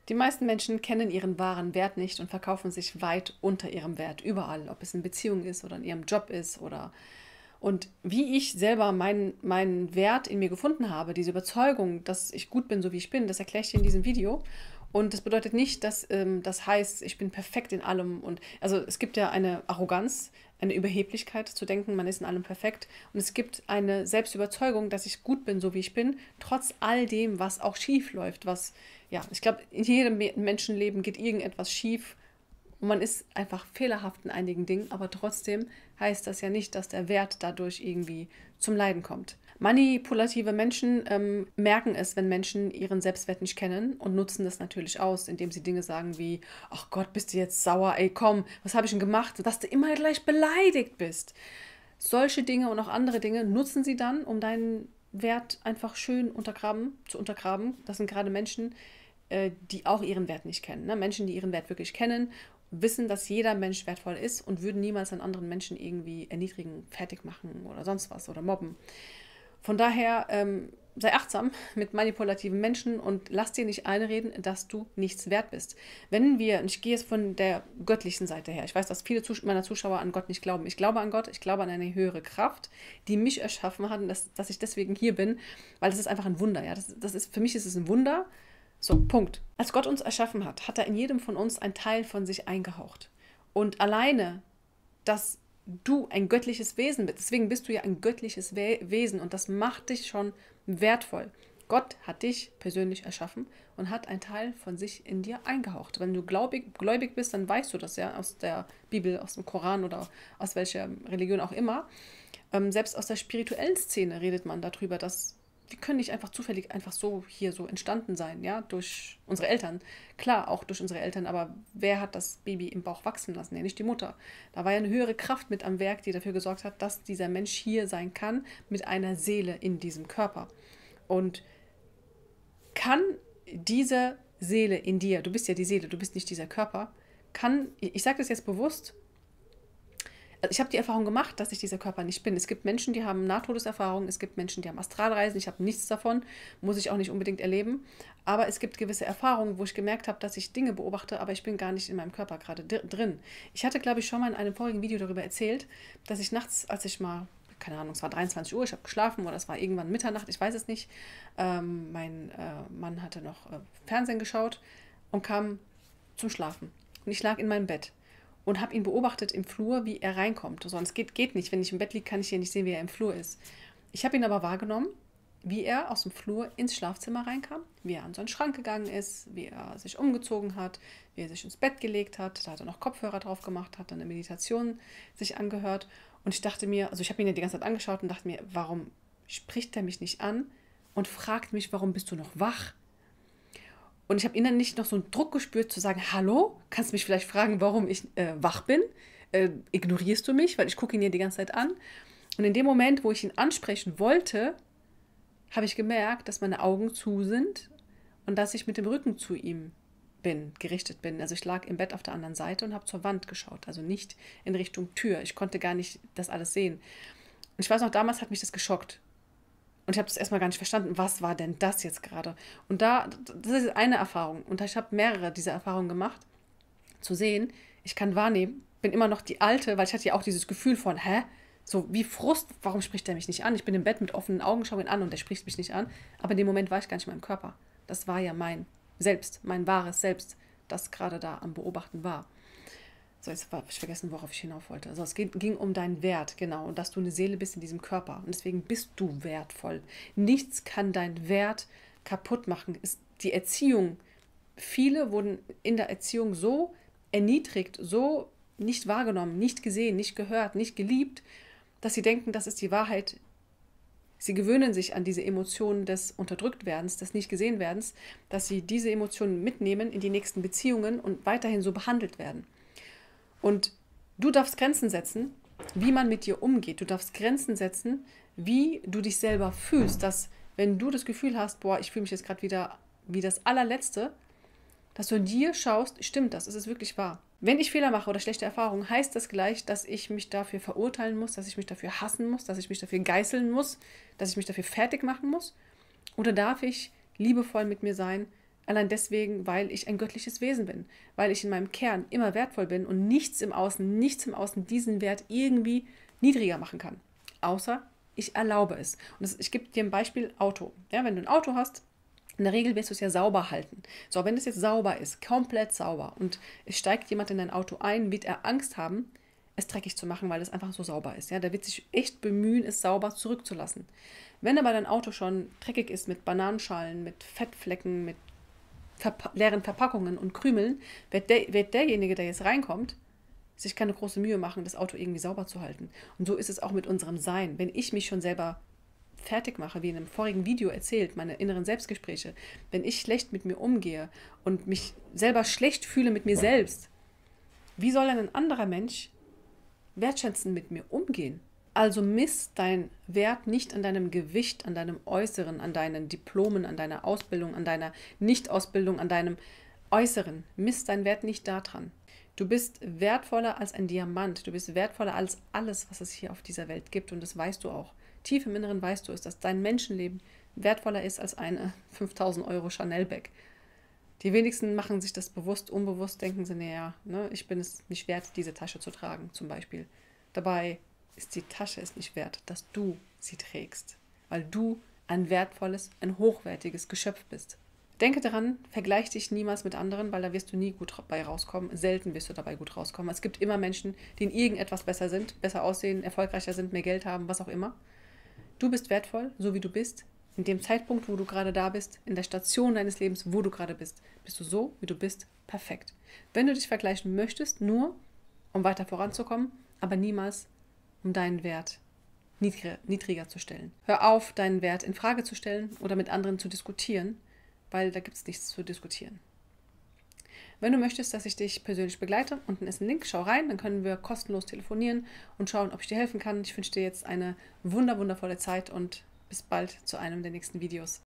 Die meisten Menschen kennen ihren wahren Wert nicht und verkaufen sich weit unter ihrem Wert, überall, ob es in Beziehung ist oder in ihrem Job ist oder und wie ich selber meinen Wert in mir gefunden habe, diese Überzeugung, dass ich gut bin, so wie ich bin, das erkläre ich dir in diesem Video. Und das bedeutet nicht, dass das heißt, ich bin perfekt in allem. Und also es gibt ja eine Arroganz, eine Überheblichkeit zu denken, man ist in allem perfekt. Und es gibt eine Selbstüberzeugung, dass ich gut bin, so wie ich bin, trotz all dem, was auch schief läuft. Was, ja, ich glaube, in jedem Menschenleben geht irgendetwas schief. Und man ist einfach fehlerhaft in einigen Dingen, aber trotzdem heißt das ja nicht, dass der Wert dadurch irgendwie zum Leiden kommt. Manipulative Menschen merken es, wenn Menschen ihren Selbstwert nicht kennen und nutzen das natürlich aus, indem sie Dinge sagen wie, ach Gott, bist du jetzt sauer, ey komm, was habe ich denn gemacht, dass du immer gleich beleidigt bist. Solche Dinge und auch andere Dinge nutzen sie dann, um deinen Wert einfach schön zu untergraben. Das sind gerade Menschen, die auch ihren Wert nicht kennen. Ne? Menschen, die ihren Wert wirklich kennen, wissen, dass jeder Mensch wertvoll ist und würden niemals an anderen Menschen irgendwie erniedrigen, fertig machen oder sonst was oder mobben. Von daher sei achtsam mit manipulativen Menschen und lass dir nicht einreden, dass du nichts wert bist. Wenn wir, und ich gehe jetzt von der göttlichen Seite her, ich weiß, dass viele meiner Zuschauer an Gott nicht glauben. Ich glaube an Gott, ich glaube an eine höhere Kraft, die mich erschaffen hat und dass ich deswegen hier bin, weil das ist einfach ein Wunder. Ja? Für mich ist es ein Wunder. So, Punkt. Als Gott uns erschaffen hat, hat er in jedem von uns einen Teil von sich eingehaucht. Und alleine, dass du ein göttliches Wesen bist, deswegen bist du ja ein göttliches Wesen und das macht dich schon wertvoll. Gott hat dich persönlich erschaffen und hat einen Teil von sich in dir eingehaucht. Wenn du gläubig bist, dann weißt du das ja aus der Bibel, aus dem Koran oder aus welcher Religion auch immer. Selbst aus der spirituellen Szene redet man darüber, dass wir können nicht einfach zufällig einfach so hier so entstanden sein, ja, durch unsere Eltern. Klar, auch durch unsere Eltern, aber wer hat das Baby im Bauch wachsen lassen? Ja, nicht die Mutter. Da war ja eine höhere Kraft mit am Werk, die dafür gesorgt hat, dass dieser Mensch hier sein kann mit einer Seele in diesem Körper. Und kann diese Seele in dir, du bist ja die Seele, du bist nicht dieser Körper, ich sage das jetzt bewusst, ich habe die Erfahrung gemacht, dass ich dieser Körper nicht bin. Es gibt Menschen, die haben Nahtodeserfahrungen, es gibt Menschen, die haben Astralreisen, ich habe nichts davon, muss ich auch nicht unbedingt erleben. Aber es gibt gewisse Erfahrungen, wo ich gemerkt habe, dass ich Dinge beobachte, aber ich bin gar nicht in meinem Körper gerade drin. Ich hatte, glaube ich, schon mal in einem vorigen Video darüber erzählt, dass ich nachts, als ich mal, keine Ahnung, es war 23 Uhr, ich habe geschlafen oder es war irgendwann Mitternacht, ich weiß es nicht, mein Mann hatte noch Fernsehen geschaut und kam zum Schlafen. Und ich lag in meinem Bett und habe ihn beobachtet im Flur, wie er reinkommt. Sonst geht nicht. Wenn ich im Bett liege, kann ich hier nicht sehen, wie er im Flur ist. Ich habe ihn aber wahrgenommen, wie er aus dem Flur ins Schlafzimmer reinkam, wie er an so einen Schrank gegangen ist, wie er sich umgezogen hat, wie er sich ins Bett gelegt hat. Da hat er noch Kopfhörer drauf gemacht, hat dann eine Meditation sich angehört. Und ich dachte mir, also ich habe ihn ja die ganze Zeit angeschaut und dachte mir, warum spricht er mich nicht an und fragt mich, warum bist du noch wach? Und ich habe innerlich noch so einen Druck gespürt, zu sagen, hallo, kannst du mich vielleicht fragen, warum ich wach bin? Ignorierst du mich? Weil ich gucke ihn ja die ganze Zeit an. Und in dem Moment, wo ich ihn ansprechen wollte, habe ich gemerkt, dass meine Augen zu sind und dass ich mit dem Rücken zu ihm gerichtet bin. Also ich lag im Bett auf der anderen Seite und habe zur Wand geschaut, also nicht in Richtung Tür. Ich konnte gar nicht das alles sehen. Und ich weiß noch, damals hat mich das geschockt. Und ich habe das erstmal gar nicht verstanden, was war denn das jetzt gerade? Und das ist eine Erfahrung. Und ich habe mehrere dieser Erfahrungen gemacht, zu sehen, ich kann wahrnehmen, bin immer noch die Alte, weil ich hatte ja auch dieses Gefühl von, hä? So wie Frust, warum spricht der mich nicht an? Ich bin im Bett mit offenen Augen, schaue ihn an und der spricht mich nicht an. Aber in dem Moment war ich gar nicht in meinem Körper. Das war ja mein Selbst, mein wahres Selbst, das gerade da am Beobachten war. So, jetzt habe ich vergessen, worauf ich hinauf wollte. Also es ging um deinen Wert, genau, und dass du eine Seele bist in diesem Körper. Und deswegen bist du wertvoll. Nichts kann deinen Wert kaputt machen. Ist die Erziehung. Viele wurden in der Erziehung so erniedrigt, so nicht wahrgenommen, nicht gesehen, nicht gehört, nicht geliebt, dass sie denken, das ist die Wahrheit. Sie gewöhnen sich an diese Emotionen des Unterdrücktwerdens, des Nicht-Gesehen-Werdens, dass sie diese Emotionen mitnehmen in die nächsten Beziehungen und weiterhin so behandelt werden. Und du darfst Grenzen setzen, wie man mit dir umgeht. Du darfst Grenzen setzen, wie du dich selber fühlst. Dass, wenn du das Gefühl hast, boah, ich fühle mich jetzt gerade wieder wie das allerletzte, dass du in dir schaust, stimmt das, ist es wirklich wahr. Wenn ich Fehler mache oder schlechte Erfahrungen, heißt das gleich, dass ich mich dafür verurteilen muss, dass ich mich dafür hassen muss, dass ich mich dafür geißeln muss, dass ich mich dafür fertig machen muss? Oder darf ich liebevoll mit mir sein, Allein deswegen, weil ich ein göttliches Wesen bin, weil ich in meinem Kern immer wertvoll bin und nichts im Außen diesen Wert irgendwie niedriger machen kann. Außer ich erlaube es. Und ich gebe dir ein Beispiel Auto. Ja, wenn du ein Auto hast, in der Regel wirst du es ja sauber halten. So, wenn es jetzt sauber ist, komplett sauber, und es steigt jemand in dein Auto ein, wird er Angst haben, es dreckig zu machen, weil es einfach so sauber ist. Ja, der wird sich echt bemühen, es sauber zurückzulassen. Wenn aber dein Auto schon dreckig ist mit Bananenschalen, mit Fettflecken, mit leeren Verpackungen und Krümeln, wird derjenige, der jetzt reinkommt, sich keine große Mühe machen, das Auto irgendwie sauber zu halten. Und so ist es auch mit unserem Sein. Wenn ich mich schon selber fertig mache, wie in einem vorigen Video erzählt, meine inneren Selbstgespräche, wenn ich schlecht mit mir umgehe und mich selber schlecht fühle mit mir selbst, wie soll dann ein anderer Mensch wertschätzend mit mir umgehen? Also misst dein Wert nicht an deinem Gewicht, an deinem Äußeren, an deinen Diplomen, an deiner Ausbildung, an deiner Nichtausbildung, an deinem Äußeren. Misst deinen Wert nicht daran. Du bist wertvoller als ein Diamant. Du bist wertvoller als alles, was es hier auf dieser Welt gibt. Und das weißt du auch. Tief im Inneren weißt du es, dass dein Menschenleben wertvoller ist als eine 5.000 Euro Chanel-Bag. Die wenigsten machen sich das bewusst, unbewusst denken sie, naja, ne, ich bin es nicht wert, diese Tasche zu tragen, zum Beispiel. Dabei ist die Tasche es nicht wert, dass du sie trägst, weil du ein wertvolles, ein hochwertiges Geschöpf bist. Denke daran, vergleich dich niemals mit anderen, weil da wirst du nie gut dabei rauskommen. Selten wirst du dabei gut rauskommen. Es gibt immer Menschen, die in irgendetwas besser sind, besser aussehen, erfolgreicher sind, mehr Geld haben, was auch immer. Du bist wertvoll, so wie du bist. In dem Zeitpunkt, wo du gerade da bist, in der Station deines Lebens, wo du gerade bist du so, wie du bist, perfekt. Wenn du dich vergleichen möchtest, nur um weiter voranzukommen, aber niemals um deinen Wert niedriger zu stellen. Hör auf, deinen Wert in Frage zu stellen oder mit anderen zu diskutieren, weil da gibt es nichts zu diskutieren. Wenn du möchtest, dass ich dich persönlich begleite, unten ist ein Link, schau rein, dann können wir kostenlos telefonieren und schauen, ob ich dir helfen kann. Ich wünsche dir jetzt eine wundervolle Zeit und bis bald zu einem der nächsten Videos.